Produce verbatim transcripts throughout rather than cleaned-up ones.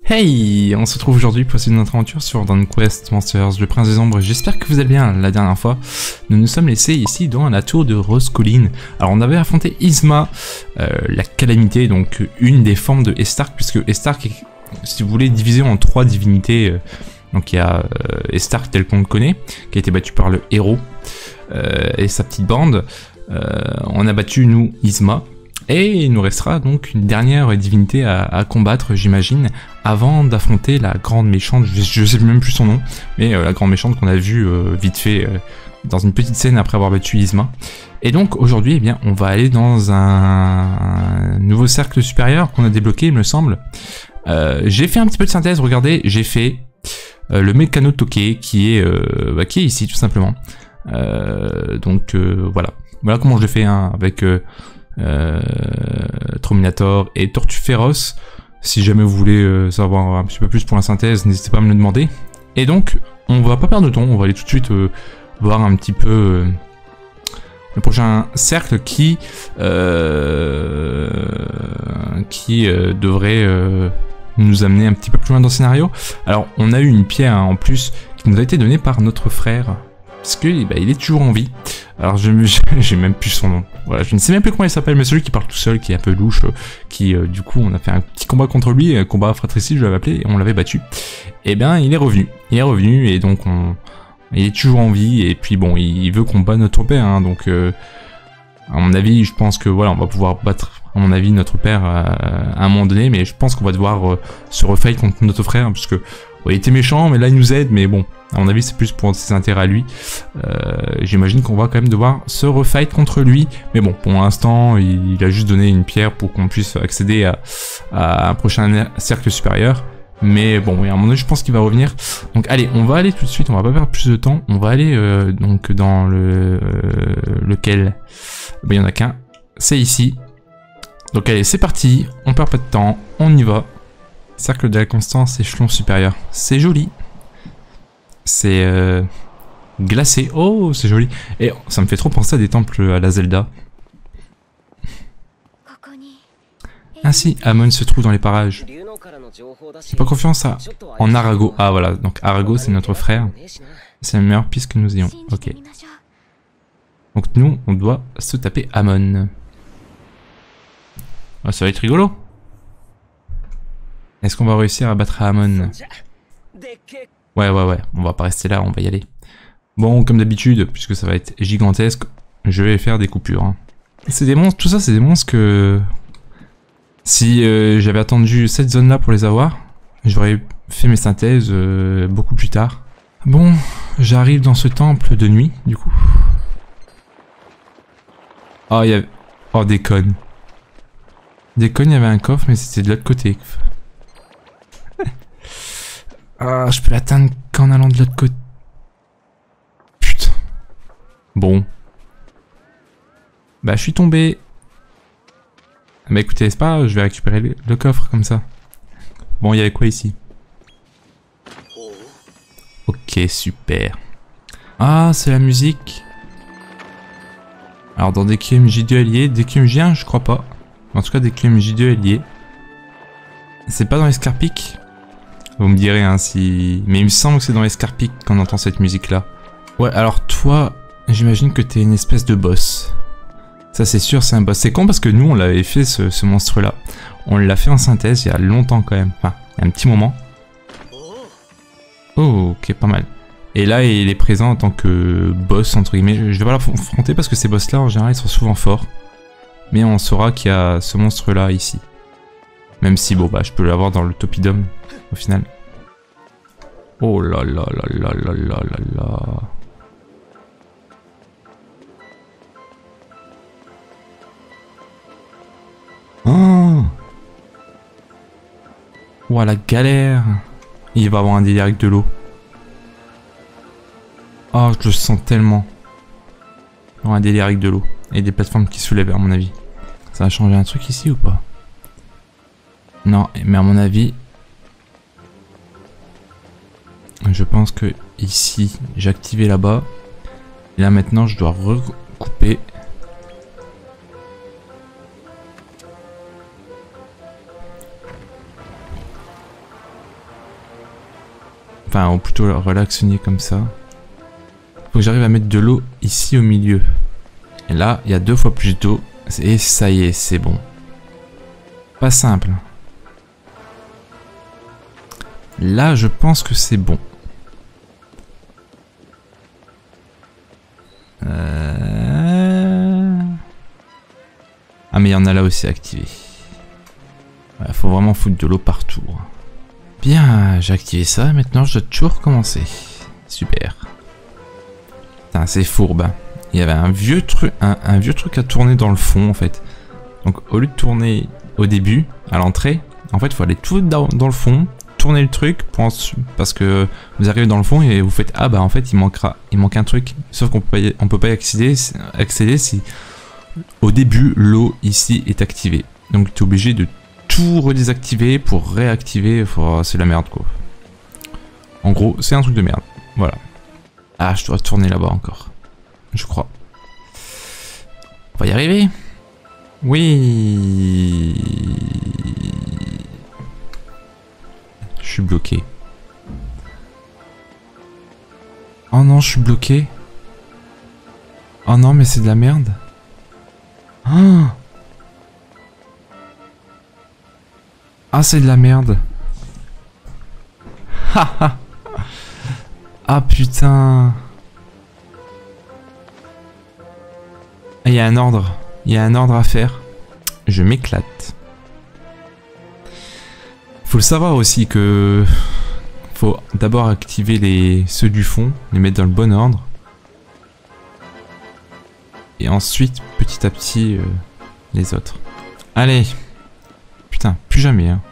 Hey, on se retrouve aujourd'hui pour une autre aventure sur Dawn Quest Monsters, le prince des ombres. J'espère que vous allez bien. La dernière fois, nous nous sommes laissés ici dans la tour de Rose Colline. Alors on avait affronté Yzma, euh, la calamité, donc une des formes de Estark, puisque Estark est, si vous voulez, divisé en trois divinités. Euh, donc il y a euh, Estark tel qu'on le connaît, qui a été battu par le héros euh, et sa petite bande. Euh, on a battu, nous, Yzma. Et il nous restera donc une dernière divinité à, à combattre, j'imagine, avant d'affronter la grande méchante, je, je sais même plus son nom, mais euh, la grande méchante qu'on a vue euh, vite fait euh, dans une petite scène après avoir battu Yzma. Et donc aujourd'hui, eh bien, on va aller dans un, un nouveau cercle supérieur qu'on a débloqué, il me semble. Euh, j'ai fait un petit peu de synthèse, regardez, j'ai fait euh, le mécano toqué qui est, euh, bah, qui est ici tout simplement. Euh, donc euh, voilà, voilà comment je le fais hein, avec... Euh, Euh, Trominator et Tortue Féroce. Si jamais vous voulez euh, savoir un petit peu plus pour la synthèse, n'hésitez pas à me le demander. Et donc, on va pas perdre de temps, on va aller tout de suite euh, voir un petit peu euh, le prochain cercle qui euh, qui euh, devrait euh, nous amener un petit peu plus loin dans le scénario. Alors, on a eu une pierre hein, en plus qui nous a été donnée par notre frère. Parce que bah, il est toujours en vie. Alors je j'ai même plus son nom. Voilà, je ne sais même plus comment il s'appelle, mais celui qui parle tout seul, qui est un peu louche, euh, qui euh, du coup on a fait un petit combat contre lui, un combat fratricide je l'avais appelé, et on l'avait battu. Et bien il est revenu. Il est revenu et donc on il est toujours en vie et puis bon il veut qu'on bat notre père, hein, donc euh, à mon avis je pense que voilà on va pouvoir battre à mon avis notre père euh, à un moment donné, mais je pense qu'on va devoir euh, se refight contre notre frère, parce que ouais, il était méchant mais là il nous aide, mais bon. À mon avis, c'est plus pour ses intérêts à lui. Euh, J'imagine qu'on va quand même devoir se refight contre lui. Mais bon, pour l'instant, il, il a juste donné une pierre pour qu'on puisse accéder à, à un prochain cercle supérieur. Mais bon, oui, à un moment donné, je pense qu'il va revenir. Donc allez, on va aller tout de suite, on va pas perdre plus de temps. On va aller euh, donc dans le... Euh, lequel ben, il y en a qu'un. C'est ici. Donc allez, c'est parti. On perd pas de temps, on y va. Cercle de la constance, échelon supérieur. C'est joli. C'est euh, glacé. Oh, c'est joli. Et ça me fait trop penser à des temples à la Zelda. Ainsi, Amon se trouve dans les parages. J'ai pas confiance à... en Arago. Ah voilà, donc Arago c'est notre frère. C'est la meilleure piste que nous ayons. Ok. Donc nous, on doit se taper Amon. Oh, ça va être rigolo. Est-ce qu'on va réussir à battre Amon? Ouais, ouais, ouais, on va pas rester là, on va y aller. Bon, comme d'habitude, puisque ça va être gigantesque, je vais faire des coupures. Hein. C'est des monstres, tout ça, c'est des monstres que... Si euh, j'avais attendu cette zone-là pour les avoir, j'aurais fait mes synthèses euh, beaucoup plus tard. Bon, j'arrive dans ce temple de nuit, du coup. Oh, il y avait... Oh, déconne. Déconne, il y avait un coffre, mais c'était de l'autre côté. Ah, je peux l'atteindre qu'en allant de l'autre côté. Putain. Bon. Bah, je suis tombé. Bah, écoutez, c'est pas grave, je vais récupérer le, le coffre comme ça. Bon, il y avait quoi ici? Ok, super. Ah, c'est la musique. Alors, dans des Q M J deux alliés, des Q M J un, je crois pas. En tout cas, des Q M J deux alliés. C'est pas dans les Scarpiques? Vous me direz hein, si... Mais il me semble que c'est dans les Scarpiques qu'on entend cette musique-là. Ouais, alors toi, j'imagine que t'es une espèce de boss. Ça c'est sûr, c'est un boss. C'est con parce que nous, on l'avait fait, ce, ce monstre-là. On l'a fait en synthèse il y a longtemps quand même. Enfin, il y a un petit moment. Oh, ok, pas mal. Et là, il est présent en tant que boss, entre guillemets. Je vais pas l'affronter parce que ces boss-là, en général, ils sont souvent forts. Mais on saura qu'il y a ce monstre-là ici. Même si, bon, bah, je peux l'avoir dans le Topidum, au final. Oh là là là là là là là là. Oh. Ouah, la galère. Il va avoir un délire avec de l'eau. Oh, je le sens tellement. Il va avoir un délire avec de l'eau. Et des plateformes qui soulèvent, à mon avis. Ça va changer un truc ici ou pas? Non, mais à mon avis, je pense que ici, j'ai activé là-bas. Et là maintenant, je dois recouper. Enfin, ou plutôt le relaxionner comme ça. Faut que j'arrive à mettre de l'eau ici au milieu. Et là, il y a deux fois plus d'eau. Et ça y est, c'est bon. Pas simple. Là, je pense que c'est bon. Euh... Ah, mais il y en a là aussi activé. Il faut vraiment foutre de l'eau partout. Bien, j'ai activé ça. Maintenant, je dois toujours recommencer. Super. Putain, c'est fourbe. Il y avait un vieux truc, un, un vieux truc à tourner dans le fond, en fait. Donc, au lieu de tourner au début, à l'entrée, en fait, il faut aller tout dans, dans le fond, tourner le truc, pour, parce que vous arrivez dans le fond et vous faites ah bah en fait il manquera, il manque un truc. Sauf qu'on peut pas, on peut pas y accéder, accéder si au début l'eau ici est activée. Donc tu es obligé de tout redésactiver pour réactiver. Oh, c'est la merde quoi. En gros, c'est un truc de merde. Voilà. Ah, je dois tourner là-bas encore. Je crois. On va y arriver. Oui. Je suis bloqué. Oh non, je suis bloqué. Oh non, mais c'est de la merde. Ah, ah c'est de la merde. Ah putain. Il y a un ordre. Il y a un ordre à faire. Je m'éclate. Faut le savoir aussi que faut d'abord activer les ceux du fond, les mettre dans le bon ordre. Et ensuite, petit à petit, euh, les autres. Allez. Putain, plus jamais, hein.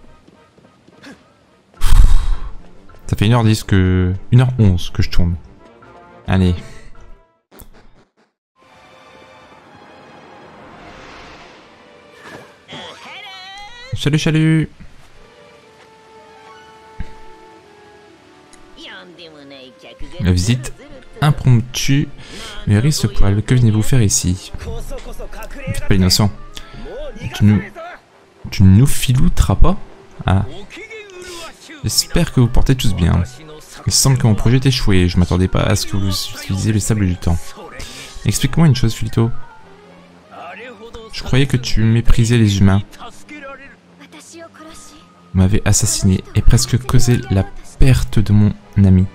Ça fait une heure dix que... une heure onze que je tourne. Allez. Salut, salut. La visite impromptue. Mary se poil. Que venez-vous faire ici? Ne faites pas innocent. Tu nous... Tu nous filouteras pas? Ah. J'espère que vous portez tous bien. Il semble que mon projet est échoué. Je m'attendais pas à ce que vous utilisiez les sables du temps. Explique-moi une chose, Filito. Je croyais que tu méprisais les humains. Vous m'avez assassiné et presque causé la perte de mon ami.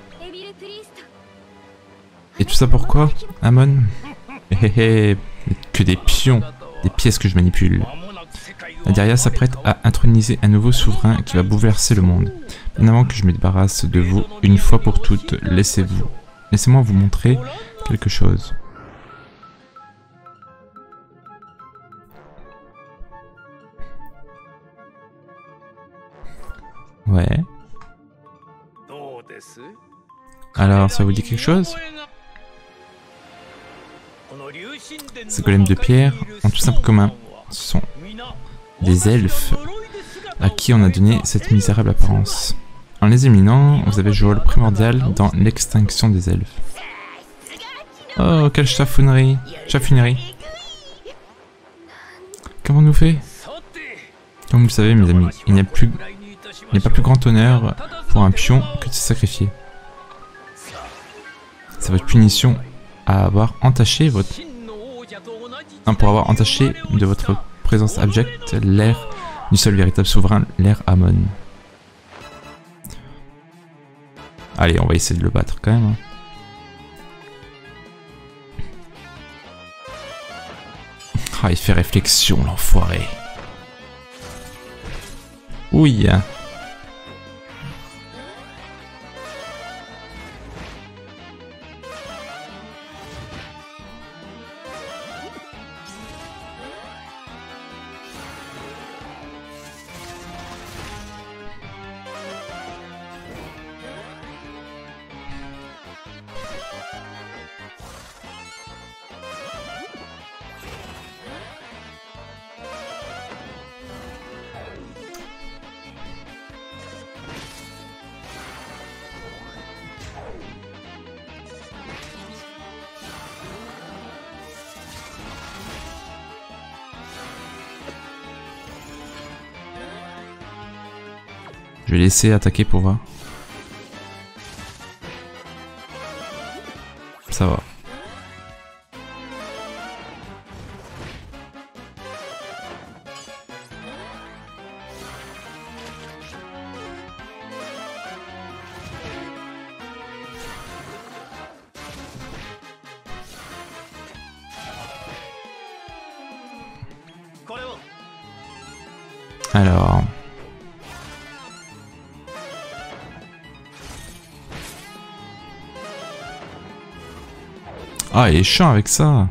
Et tout ça pourquoi, Amon? Hé hé hé, que des pions, des pièces que je manipule. Nadia s'apprête à introniser un nouveau souverain qui va bouleverser le monde. Bien avant que je me débarrasse de vous une fois pour toutes, laissez-vous, laissez-moi vous montrer quelque chose. Ouais. Alors, ça vous dit quelque chose? Ces golems de pierre ont tout simple commun. Ce sont des elfes à qui on a donné cette misérable apparence. En les éliminant, vous avez joué le rôle primordial dans l'extinction des elfes. Oh, quelle chaffonnerie! Chaffonnerie! Qu'avons-nous fait? Comme vous le savez, mes amis, il n'y a plus, il n'y a pas plus grand honneur pour un pion que de se sacrifier. C'est votre punition à avoir entaché votre... Hein, pour avoir entaché de votre présence abjecte l'air du seul véritable souverain, l'air Amon. Allez, on va essayer de le battre quand même. Hein. Ah, il fait réflexion, l'enfoiré. Oui. Je vais laisser attaquer pour voir. Ça va. Alors... Ah, il est chiant avec ça.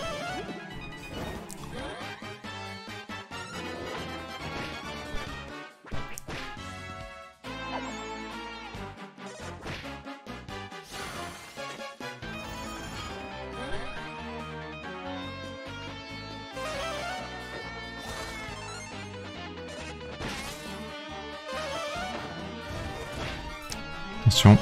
Attention.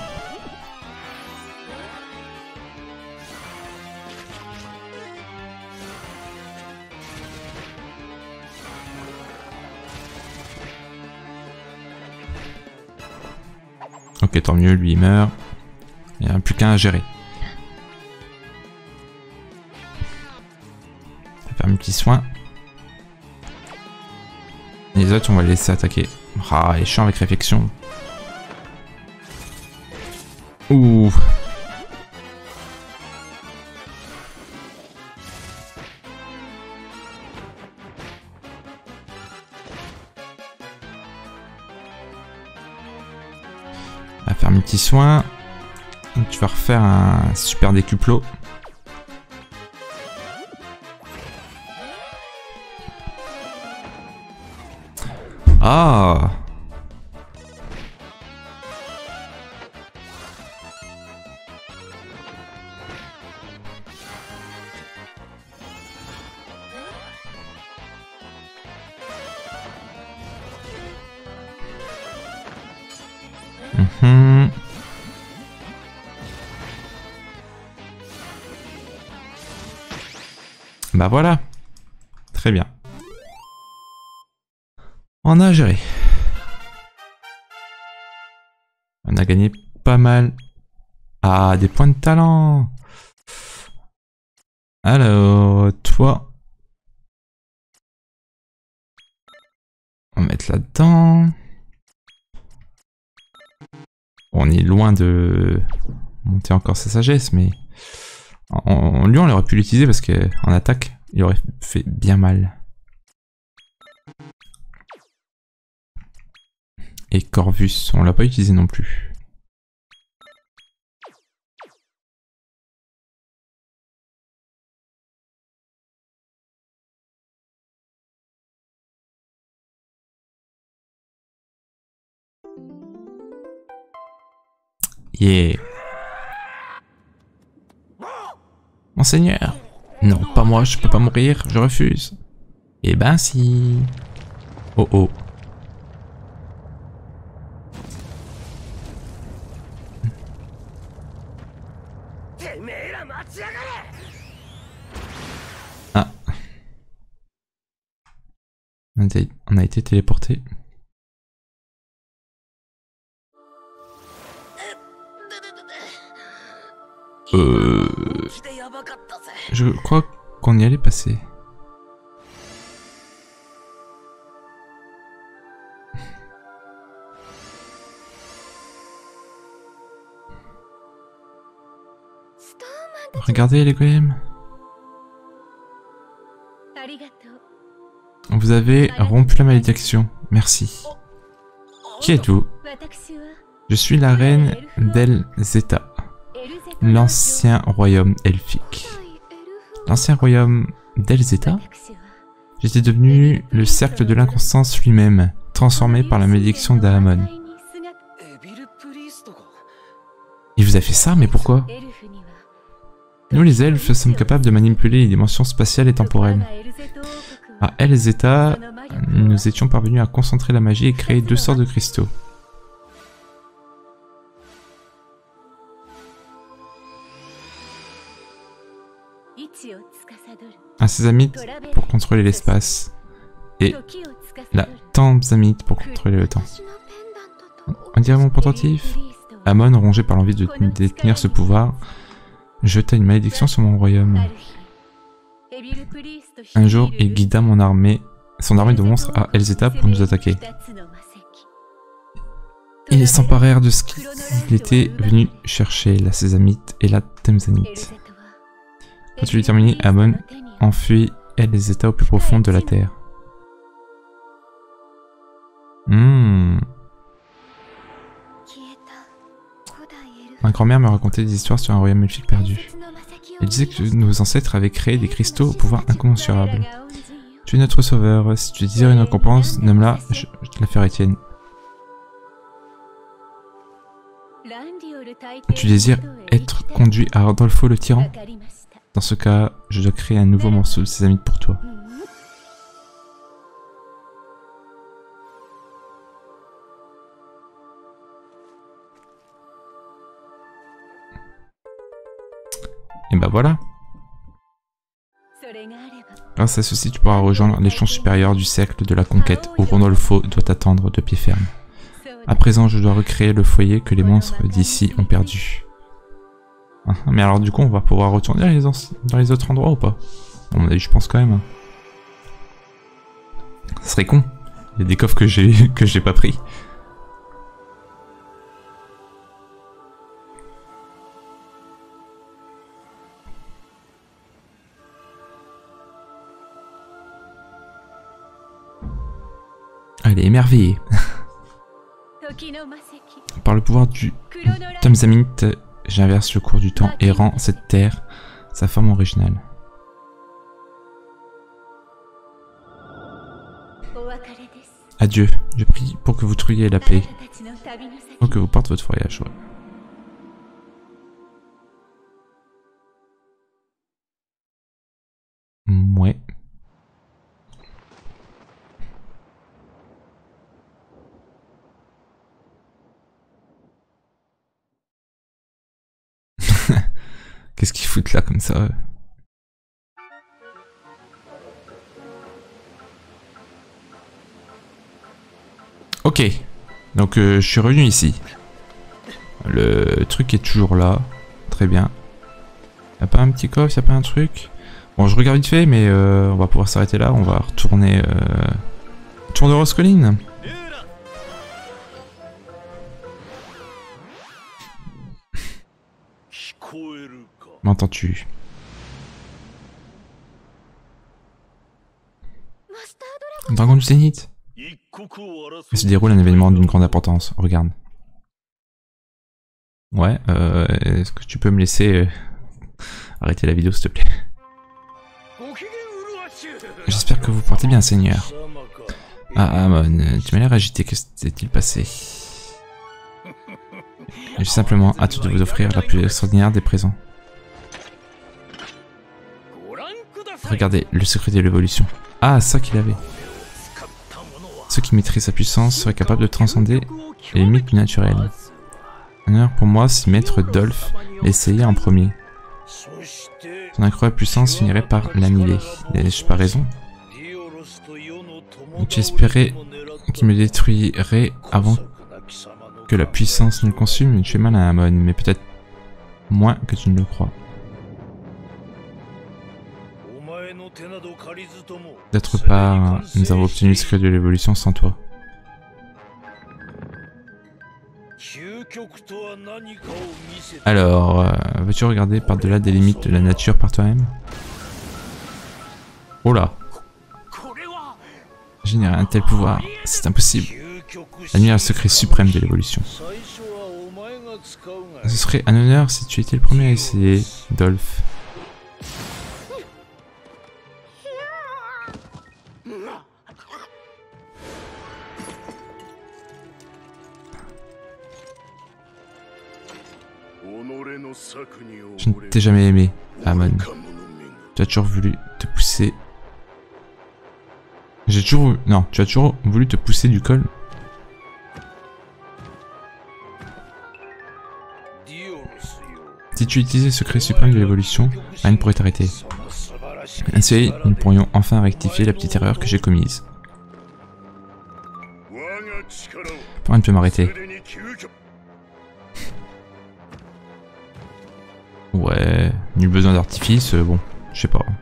Ok, tant mieux, lui il meurt. Il n'y a plus qu'un à gérer. On va faire un petit soin. Les autres, on va les laisser attaquer. Ah, il est chiant avec réflexion. Ouh. On va faire un petit soin. Donc, tu vas refaire un super décuplot. Ah. Mmh. Bah voilà. Très bien. On a géré. On a gagné pas mal. Ah, des points de talent. Alors, toi. On va mettre là-dedans. On est loin de monter encore sa sagesse, mais en, en, lui on aurait pu l'utiliser parce qu'en attaque, il aurait fait bien mal. Et Corvus, on l'a pas utilisé non plus. Yeah. Monseigneur. Non, pas moi, je peux pas mourir, je refuse. Eh ben si. Oh oh. Ah. On a été téléporté. Euh... Je crois qu'on y allait passer. Regardez les golems. Vous avez rompu la malédiction. Merci. Qui êtes-vous? Je suis la reine d'Elzeta, l'ancien royaume elfique. L'ancien royaume d'Elzeta? J'étais devenu le cercle de l'inconstance lui-même, transformé par la malédiction d'Ahamon. Il vous a fait ça, mais pourquoi? Nous les elfes sommes capables de manipuler les dimensions spatiales et temporelles. À Elzeta, nous étions parvenus à concentrer la magie et créer deux sortes de cristaux. Un sésamite pour contrôler l'espace et la tamsamite pour contrôler le temps. On dirait mon pendentif. Amon, rongé par l'envie de détenir ce pouvoir, jeta une malédiction sur mon royaume. Un jour, il guida mon armée, son armée de monstres à Elzeta pour nous attaquer. Ils s'emparèrent de ce qu'il était venu chercher, la Sésamite et la Temzanite. Quand tu l'as terminé, Amon enfuit Elzeta au plus profond de la terre. Hmm. Ma grand-mère me racontait des histoires sur un royaume elfique perdu. Elle disait que nos ancêtres avaient créé des cristaux au pouvoir incommensurable. Tu es notre sauveur, si tu désires une récompense, nomme-la, je, je te la ferai tienne. Tu désires être conduit à Rodolfo le tyran? Dans ce cas, je dois créer un nouveau morceau de sésamite pour toi. Et bah voilà. Grâce à ceci, tu pourras rejoindre l'échelon supérieur du cercle de la conquête où Rodolfo doit t'attendre de pied ferme. À présent, je dois recréer le foyer que les monstres d'ici ont perdu. Ah, mais alors du coup, on va pouvoir retourner dans les, dans les autres endroits ou pas? À mon avis, je pense quand même. Ce serait con. Il y a des coffres que j'ai que j'ai pas pris. Elle est émerveillée. Par le pouvoir du Temzanite, j'inverse le cours du temps et rends cette terre sa forme originale. Adieu, je prie pour que vous trouviez la paix. Pour que vous partez votre voyage. Ouais. Ouais. Qu'est-ce qu'ils foutent là comme ça? Ok, donc euh, je suis revenu ici. Le truc est toujours là, très bien. Y'a pas un petit coffre, y'a pas un truc? Bon, je regarde vite fait, mais euh, on va pouvoir s'arrêter là. On va retourner euh... tour de Roscoline. M'entends-tu? Dragon du Zénith. Il se déroule un événement d'une grande importance. Regarde. Ouais, euh, est-ce que tu peux me laisser euh, arrêter la vidéo, s'il te plaît? J'espère que vous portez bien, Seigneur. Ah, Amon, tu m'as l'air agité. Que s'est-il passé? J'ai simplement hâte de vous offrir la plus extraordinaire des présents. Regardez, le secret de l'évolution. Ah, ça qu'il avait. Ceux qui maîtrisent sa puissance seraient capables de transcender les limites du naturel. Un honneur pour moi si Maître Dolph l'essayait en premier. Son incroyable puissance finirait par l'annihiler. N'ai-je pas raison? Tu espérais qu'il me détruirait avant que la puissance ne le consume? Tu fais mal à Amon, mais peut-être moins que tu ne le crois. D'autre part, nous avons obtenu le secret de l'évolution sans toi. Alors, euh, veux-tu regarder par-delà des limites de la nature par toi-même? Oh là! Générer un tel pouvoir, c'est impossible. Admire le secret suprême de l'évolution. Ce serait un honneur si tu étais le premier à essayer, Dolph. Je ne t'ai jamais aimé, Amon. Tu as toujours voulu te pousser... J'ai toujours... Non, tu as toujours voulu te pousser du col. Si tu utilisais le secret suprême de l'évolution, rien ne pourrait t'arrêter. Ainsi, nous pourrions enfin rectifier la petite erreur que j'ai commise. Rien ne peut m'arrêter. Ouais... Nul besoin d'artifice, euh, bon, je sais pas.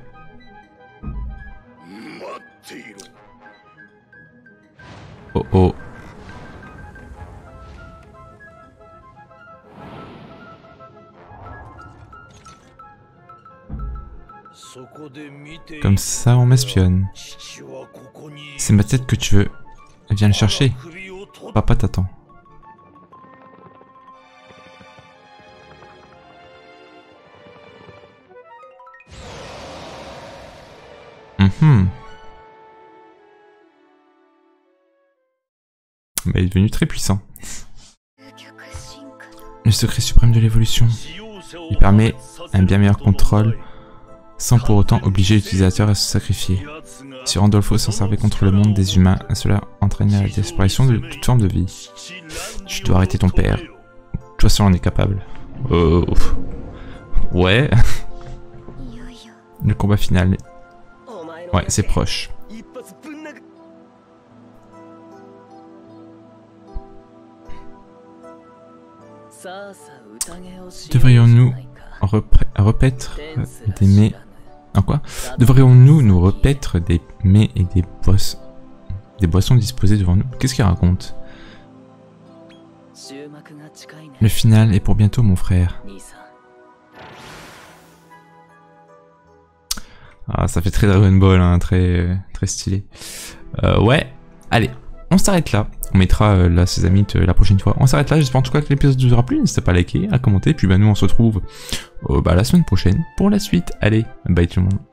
Oh oh. Comme ça, on m'espionne. C'est ma tête que tu veux. Viens le chercher. Papa t'attend. Mm-hmm. Bah, il est devenu très puissant. Le secret suprême de l'évolution. Il permet un bien meilleur contrôle sans pour autant obliger l'utilisateur à se sacrifier. Si Randolpho s'en servait contre le monde des humains, cela entraînait la disparition de toute forme de vie. Tu dois arrêter ton père. Toi seul en es capable. Oh. Ouais. Le combat final. Ouais, c'est proche. Devrions-nous repaître des mets... En quoi? Devrions-nous nous repaître des mets et des boissons... Des boissons disposées devant nous? Qu'est-ce qu'il raconte? Le final est pour bientôt, mon frère. Ah, ça fait très Dragon Ball, hein, très, très stylé. Euh, ouais, allez, on s'arrête là. On mettra euh, la Sésame la prochaine fois. On s'arrête là, j'espère en tout cas que l'épisode vous aura plu. N'hésitez pas à liker, à commenter, puis bah nous on se retrouve euh, bah, la semaine prochaine pour la suite. Allez, bye tout le monde.